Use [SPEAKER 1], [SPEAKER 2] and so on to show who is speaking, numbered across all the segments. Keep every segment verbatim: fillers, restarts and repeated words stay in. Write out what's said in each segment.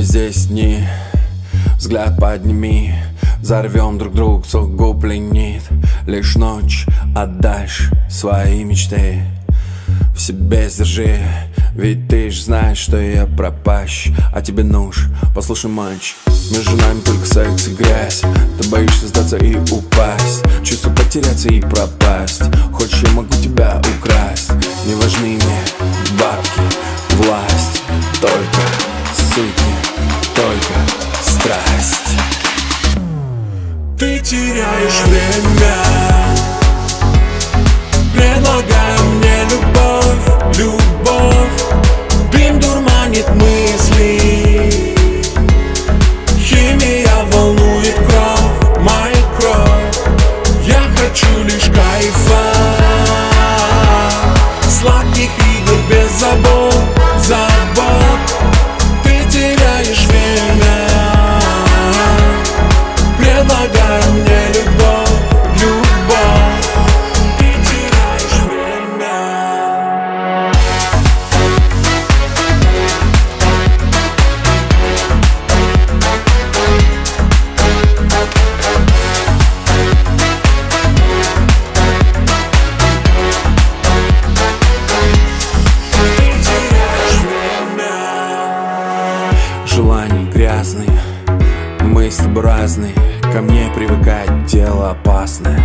[SPEAKER 1] здесь дни, взгляд подними, взорвем друг друга, сугубо пленит. Лишь ночь отдашь свои мечты, в себе сдержи, ведь ты ж знаешь, что я пропащ, а тебе нуж. Послушай, мальчик, между нами только секс и грязь. Ты боишься сдаться и упасть, чувство потеряться и пропасть. Хочешь, я могу тебя украсть. Не важны мне бабки, власть, только суки, только страсть.
[SPEAKER 2] Ты теряешь время, предлагай мне любовь, любовь. Дым дурманит мысли, химия волнует кровь, моя кровь. Я хочу лишь кайфа, сладких игр без забот, забот. Ты теряешь время, предлагай мне любовь, любовь. Ты теряешь время.
[SPEAKER 1] Желания грязные, мысли разные, ко мне привыкать дело опасное.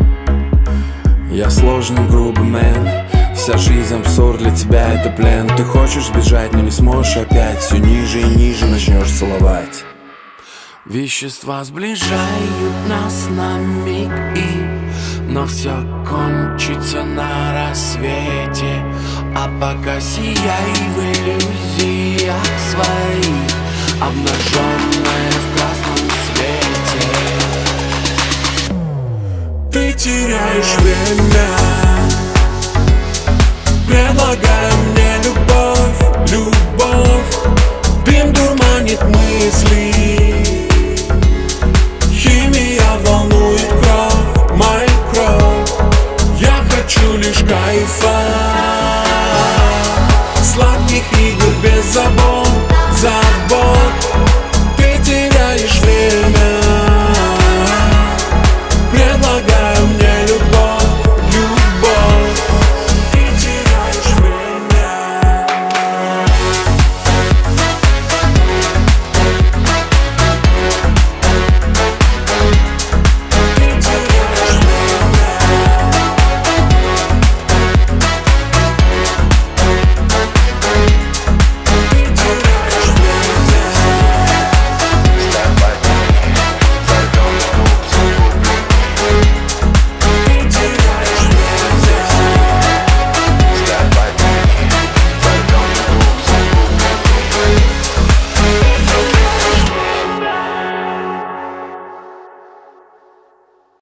[SPEAKER 1] Я сложный, грубый мэн, вся жизнь абсурд, для тебя это плен. Ты хочешь сбежать, но не сможешь опять, все ниже и ниже начнешь целовать.
[SPEAKER 3] Вещества сближают нас на миг и но все кончится на рассвете. А пока сияй в иллюзиях своих, обнаженная в красном свете.
[SPEAKER 2] Ты теряешь время, предлагай мне любовь, любовь. Дым дурманит мысли, химия волнует кровь, моя кровь. Я хочу лишь кайфа, сладких игр без забот.